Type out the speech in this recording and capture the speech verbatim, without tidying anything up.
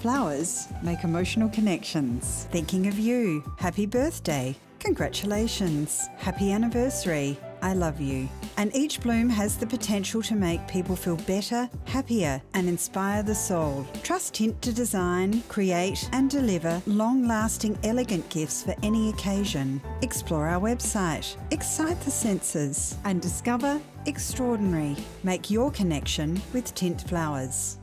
Flowers make emotional connections. Thinking of you. Happy birthday. Congratulations. Happy anniversary. I love you. And each bloom has the potential to make people feel better, happier, and inspire the soul. Trust Tynte to design, create, and deliver long-lasting, elegant gifts for any occasion. Explore our website, excite the senses, and discover extraordinary. Make your connection with Tynte Flowers.